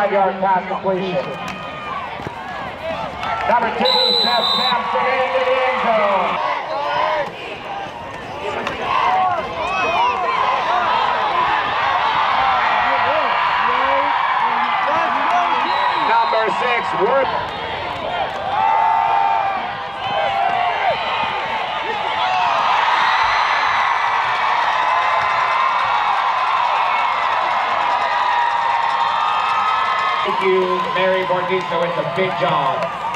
35-yard pass completion. Number 2, Seth Sampson into the end zone. Number 6, Worth. Thank you, Mary Bordizo. It's a big job.